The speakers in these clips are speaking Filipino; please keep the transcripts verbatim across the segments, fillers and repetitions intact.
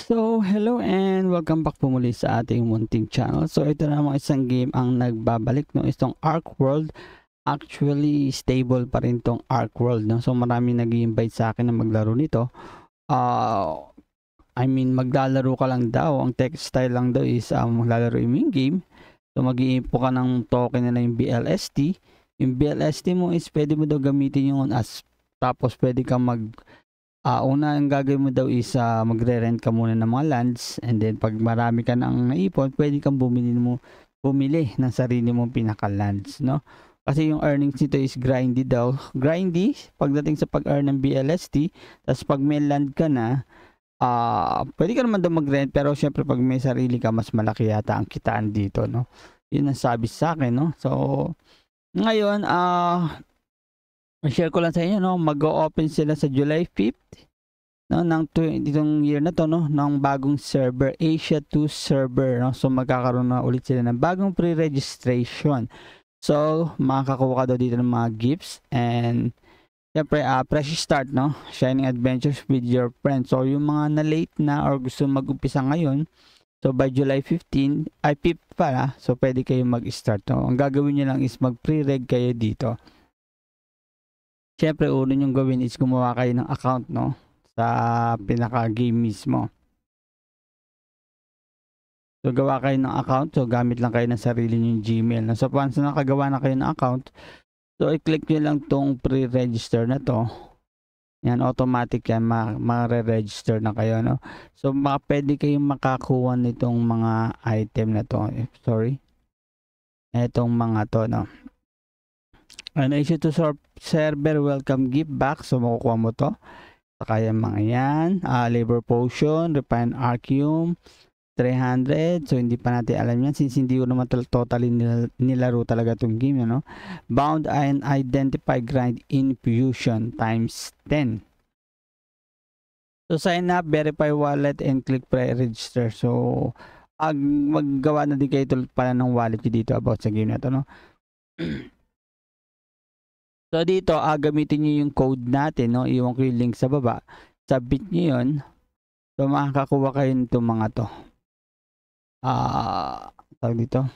So, hello and welcome back po muli sa ating munting channel. So, ito na namang isang game ang nagbabalik, no? Itong Ark World. Actually, stable pa rin tong Ark World, no? So, marami nag-i-invite sa akin na maglaro nito. Uh, I mean, maglalaro ka lang daw. Ang text style lang daw is um, maglalaro yung game. So, mag-i-impo ka ng token na yung B L S T. Yung B L S T mo is pwede mo daw gamitin yun as tapos pwede kang mag Uh, una ang gagawin mo daw is uh, magre-rent ka muna ng mga lands, and then pag marami ka nang naipon, pwede kang bumili mo bumili ng sarili mong pinaka-lands, no? Kasi yung earnings nito is grindy daw. Grindy pagdating sa pag-earn ng B L S T. Tapos pag may land ka na, uh, pwede ka naman daw mag-rent, pero syempre pag may sarili ka, mas malaki yata ang kitaan dito, no? Yun ang sabi sa akin, no? So ngayon, ah uh, share ko lang sa inyo, no, mag-o-open sila sa July fifth, no, ng itong year na to, no, ng bagong server, Asia two server, no. So magkakaroon na ulit sila ng bagong pre-registration. So makakakuha ka daw dito ng mga gifts, and syempre uh, fresh start, no, shining adventures with your friends. So yung mga na late na or gusto mag-umpisa ngayon, so by July fifteenth, ay fifth pala, so pwede kayo mag-start, no. Ang gagawin nyo lang is mag pre-reg kayo dito. Siyempre, uno yung gawin is gumawa kayo ng account, no, sa pinaka-game mismo. So, gawa kayo ng account. So, gamit lang kayo ng sarili nyo yung Gmail. No? So, once na nakagawa na kayo ng account, so, i-click nyo lang tong pre-register na to. Yan, automatic yan. Ma-re-register na kayo, no. So, baka pwede kayong makakuha nitong mga item na to. Sorry. Itong mga to, no. An Asia two server welcome gift back. So makukuha mo to. Saka yung mga yan. Uh, labor potion, refined arcium, three hundred. So hindi pa natin alam yan since hindi ko naman totally nil nilaro talaga itong game, no? Bound and identify grind infusion times ten. So sign up, verify wallet, and click pre-register. So ag maggawa na din kayo pala ng wallet dito about sa game na to, no? So dito, ah, gamitin nyo yung code natin, no? Iwan ko yung link sa baba. Submit nyo yun. So makakakuha kayo nito mga to. Ah, tawag dito.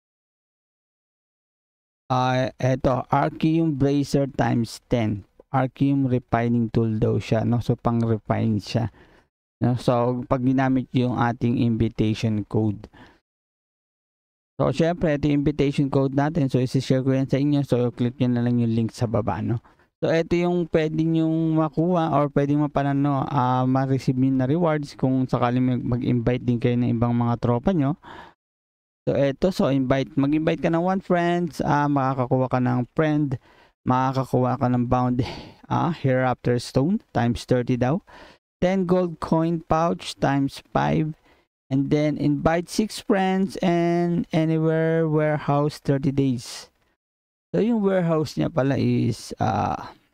Ah, eto, Arcium Bracer times ten. Arcium refining tool daw siya, no? So pang refine siya. No? So pag ginamit yung ating invitation code. So, syempre, ito yung invitation code natin. So, isi-share ko yan sa inyo. So, click nyo na lang yung link sa baba, no? So, ito yung pwede nyo makuha or pwede mapanano, uh, ma-receive nyo na rewards kung sakaling mag-invite din kayo ng ibang mga tropa nyo. So, ito. So, invite. Mag-invite ka ng one friends. Uh, makakakuha ka ng friend. Makakakuha ka ng bound uh, hereafter stone times thirty daw. ten gold coin pouch times five. And then invite six friends and anywhere warehouse thirty days. So yung warehouse niya pala is uh,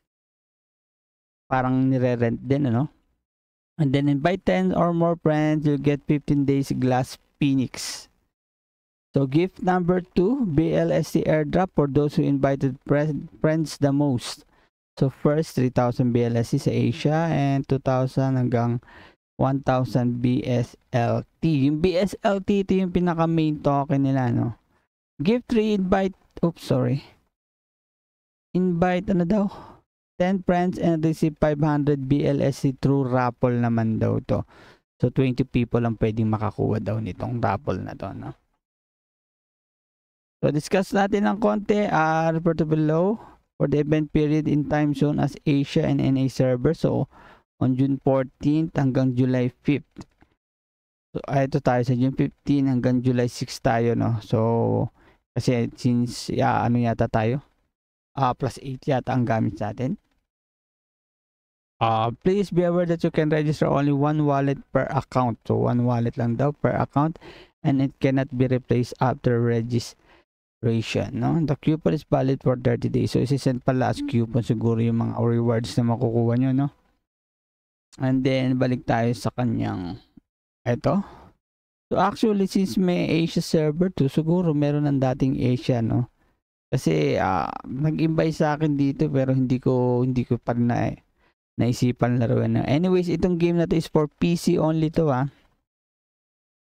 parang nire-rent din, ano? And then invite ten or more friends, you'll get fifteen days glass phoenix. So gift number two, B L S T airdrop for those who invited friends the most. So first, three thousand B L S T sa Asia and two thousand hanggang one thousand B S L T. Yung B S L T, ito yung pinaka main token nila, no? Give three invite, oops, sorry. Invite, ano daw? ten friends and receive five hundred B L S T through raffle naman daw to. So, twenty people ang pwedeng makakuha daw nitong raffle na to, no? So, discuss natin ng konti. Uh, refer to below for the event period in time zone as Asia and N A server. So, on June fourteenth hanggang July fifth. So, ito tayo sa June fifteenth hanggang July sixth tayo, no? So, kasi since, yeah, ano yata tayo? Uh, plus eight yata ang gamit sa atin. Uh, please be aware that you can register only one wallet per account. So, one wallet lang daw per account. And it cannot be replaced after registration, no? The coupon is valid for thirty days. So, isi-send pala as coupon siguro yung mga rewards na makukuha nyo, no? And then, balik tayo sa kanyang ito. So, actually, since may Asia server to, siguro meron ng dating Asia, no? Kasi, uh, nag-invite sa akin dito, pero hindi ko, hindi ko pa na, naisipan laruin. Anyways, itong game na to is for P C only to, ha.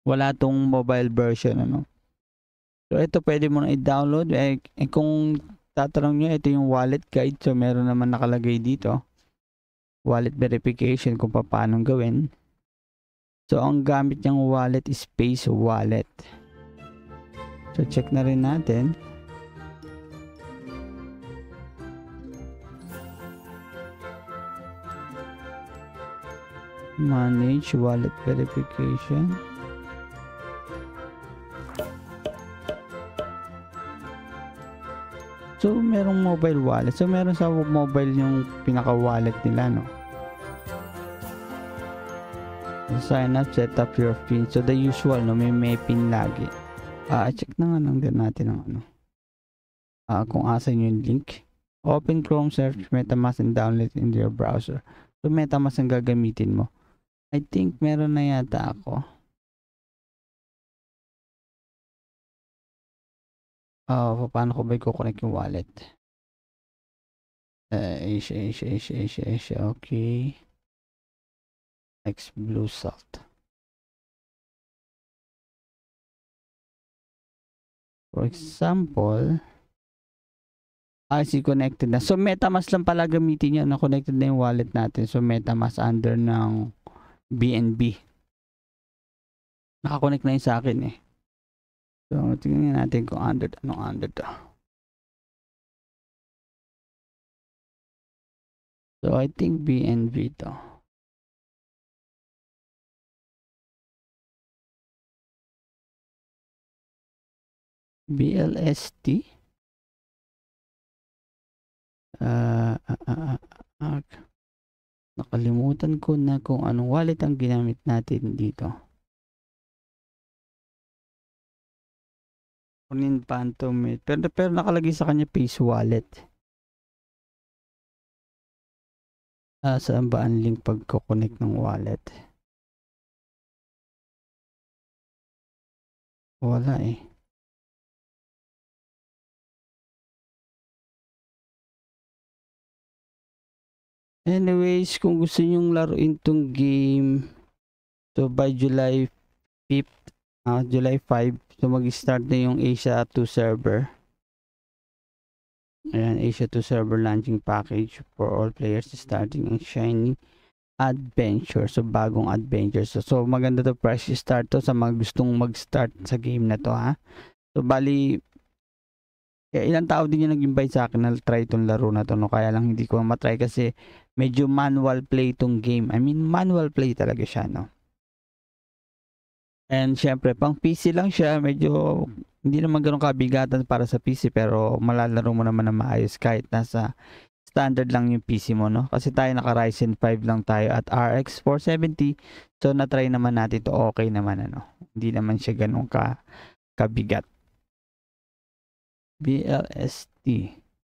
Wala tong mobile version, ano. So ito pwede mo na i-download, eh, eh kung tatanong nyo, ito yung wallet guide. So meron naman nakalagay dito, wallet verification kung paano gawin. So ang gamit niyang wallet is Space Wallet. So check na rin natin. Manage wallet verification. So merong mobile wallet. So meron sa mobile yung pinaka wallet nila, no. Sign up, set up your pin. So the usual, no, may may pin lagi. Ah, uh, check na nga lang din natin ang ano. Ah, uh, kung asan yung link. Open Chrome, search MetaMask and download in your browser. So MetaMask ang gagamitin mo. I think meron na yata ako. Oh, paano ko ba i-connect yung wallet? Uh, Asia, Asia, Asia, Asia, Asia, okay. Next, Bluesalt. For example, I see connected na. So, MetaMask lang pala gamitin niya na connected na yung wallet natin. So, MetaMask under ng B N B. Nakakonect na yun sa akin eh. So, tingnan natin kung under, anong under to. So, I think B N B to. B L S T? Uh, uh, uh, uh, uh, nakalimutan ko na kung anong wallet ang ginamit natin dito. Kunin Phantom, pero, pero nakalagay sa kanya Space Wallet. Ah, saan ba ang link pagko-connect ng wallet? Wala eh. Anyways, kung gusto nyong laruin tong game, so by July fifth, uh, July fifth, so mag-start na yung Asia two server. Ayan, Asia two server launching package for all players starting ang Shining Adventure. So bagong adventure. So, so maganda to, fresh start to sa mga gustong mag-start sa game na to, ha. So bali, eh, ilang tao din yung nag-invite sa akin na try itong laro na to, no? Kaya lang hindi ko matry kasi medyo manual play itong game. I mean, manual play talaga siya, no? And syempre, pang P C lang siya, medyo hindi naman ganun kabigatan para sa P C, pero malalaro mo naman na maayos kahit nasa standard lang yung P C mo, no? Kasi tayo naka Ryzen five lang tayo at R X four seventy. So na-try naman natin to, okay naman, ano. Hindi naman siya ganun ka kabigat. B L S T.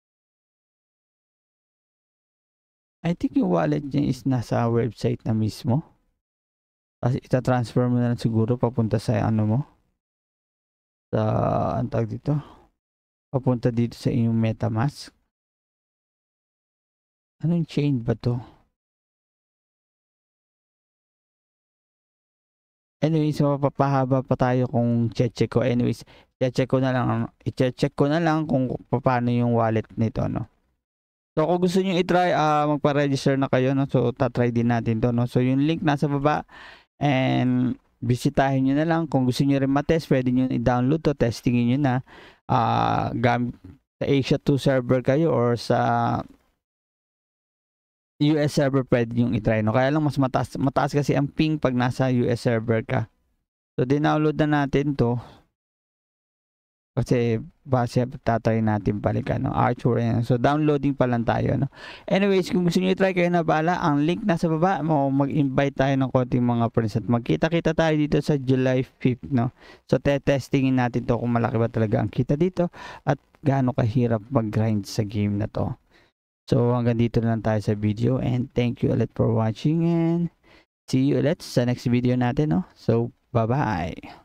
I think yung wallet niya is nasa website na mismo. Kasi ita-transfer mo na lang siguro papunta sa ano mo. Sa, ang tawag dito? Papunta dito sa inyong MetaMask. Anong chain ba to? Anyways, mapapahaba pa tayo kung check ko. Anyways, check ko na lang, i-check ko na lang kung paano yung wallet nito, no. So kung gusto niyo i-try, uh, magpa-register na kayo, no. So ta-try din natin to, no. So yung link nasa baba and bisitahin niyo na lang. Kung gusto niyo rin ma-test, pwede niyo i-download to, testingin niyo na uh, gamit sa Asia two server kayo or sa U S server, pwede yung i-try, no. Kaya lang mas mataas, mataas kasi ang ping pag nasa U S server ka. So dinownload na natin to kasi base tatry natin balikan, no. Archer, so downloading pa lang tayo, no. Anyways, kung gusto niyo i-try, kayo na bala. Ang link nasa baba mo, mag-invite tayo ng konting mga friends at magkita-kita tayo dito sa July fifth, no. So te-testingin natin to kung malaki ba talaga ang kita dito at gaano kahirap mag-grind sa game na to. So hanggang dito na lang tayo sa video and thank you ulit for watching and see you ulit sa next video natin, no. So bye bye.